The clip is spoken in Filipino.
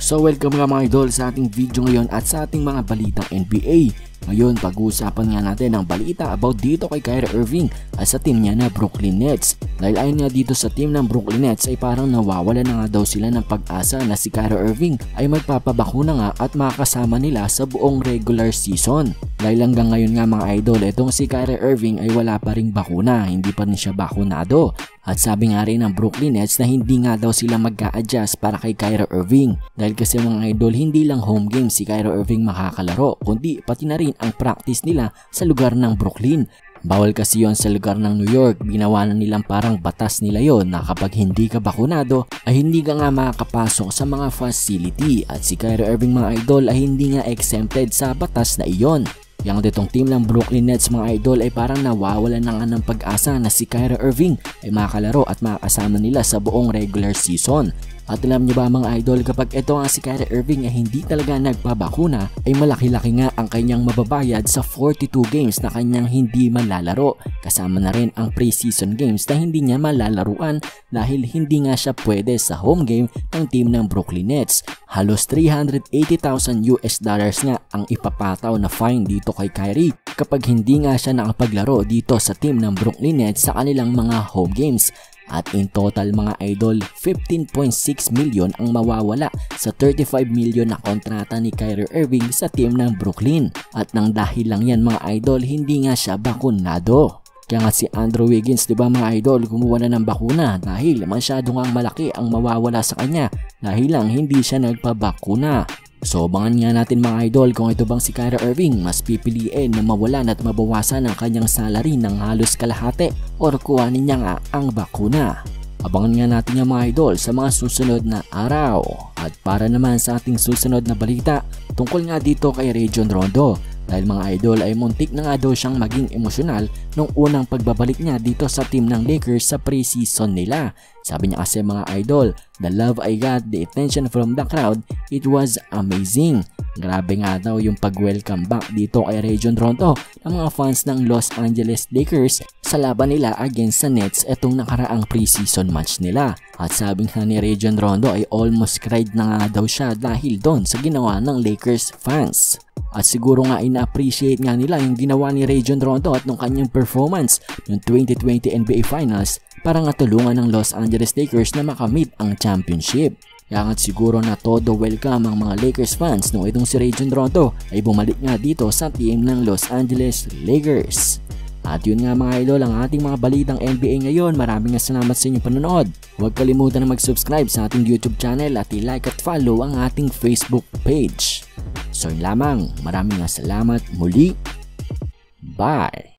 So welcome nga mga idol sa ating video ngayon at sa ating mga balitang NBA. Ngayon pag-uusapan nga natin ang balita about dito kay Kyrie Irving at sa team niya na Brooklyn Nets. Dahil ayon nga dito sa team ng Brooklyn Nets ay parang nawawala na nga daw sila ng pag-asa na si Kyrie Irving ay magpapabakuna nga at makakasama nila sa buong regular season. Dahil hanggang ngayon nga mga idol, itong si Kyrie Irving ay wala pa ring bakuna, hindi pa rin siya bakunado. At sabi nga rin ng Brooklyn Nets na hindi nga daw sila mag-a-adjust para kay Kyrie Irving. Dahil kasi mga idol, hindi lang home game si Kyrie Irving makakalaro, kundi pati na rin ang practice nila sa lugar ng Brooklyn. Bawal kasi yon sa lugar ng New York, ginawa na nilang parang batas nila yon na kapag hindi ka bakunado ay hindi ka nga makakapasok sa mga facility. At si Kyrie Irving mga idol ay hindi nga exempted sa batas na iyon. Yang ditong team ng Brooklyn Nets mga idol ay parang nawawalan na nga ng pag-asa na si Kyrie Irving ay makakalaro at makakasama nila sa buong regular season. At alam niyo ba mga idol, kapag ito nga si Kyrie Irving ay hindi talaga nagpabakuna ay malaki-laki nga ang kanyang mababayad sa 42 games na kanyang hindi malalaro. Kasama na rin ang preseason games na hindi niya malalaruan dahil hindi nga siya pwede sa home game ng team ng Brooklyn Nets. Halos $380,000 nga ang ipapataw na fine dito kay Kyrie kapag hindi nga siya nakapaglaro dito sa team ng Brooklyn Nets sa kanilang mga home games. At in total mga idol, 15.6 million ang mawawala sa 35 million na kontrata ni Kyrie Irving sa team ng Brooklyn. At nang dahil lang yan mga idol, hindi nga siya bakunado. Kaya nga si Andrew Wiggins, diba mga idol, kumuha na ng bakuna dahil masyado nga malaki ang mawawala sa kanya dahil lang hindi siya nagpabakuna. So abangan nga natin mga idol kung ito bang si Kyrie Irving mas pipiliin na mawalan at mabawasan ang kanyang salary ng halos kalahati o kuhanin niya nga ang bakuna. Abangan nga natin yung mga idol sa mga susunod na araw. At para naman sa ating susunod na balita tungkol nga dito kay Rajon Rondo. Dahil mga idol ay muntik na nga daw siyang maging emosyonal nung unang pagbabalik niya dito sa team ng Lakers sa preseason nila. Sabi niya kasi mga idol, the love I got, the attention from the crowd, it was amazing. Grabe nga daw yung pag-welcome back dito kay Rajon Rondo ng mga fans ng Los Angeles Lakers sa laban nila against sa Nets etong nakaraang preseason match nila. At sabi nga ni Rajon Rondo ay almost cried na nga daw siya dahil doon sa ginawa ng Lakers fans. At siguro nga ina-appreciate nga nila yung ginawa ni Rajon Rondo at nung kanyang performance ng 2020 NBA Finals para nga tulungan ng Los Angeles Lakers na makamit ang championship. Kaya nga't siguro na todo welcome ang mga Lakers fans nung itong si Rajon Rondo ay bumalik nga dito sa team ng Los Angeles Lakers. At yun nga mga idol ang ating mga balitang NBA ngayon. Maraming salamat sa inyong panonood. Huwag kalimutan na mag-subscribe sa ating YouTube channel at i-like at follow ang ating Facebook page. So yun lamang, maraming salamat muli. Bye!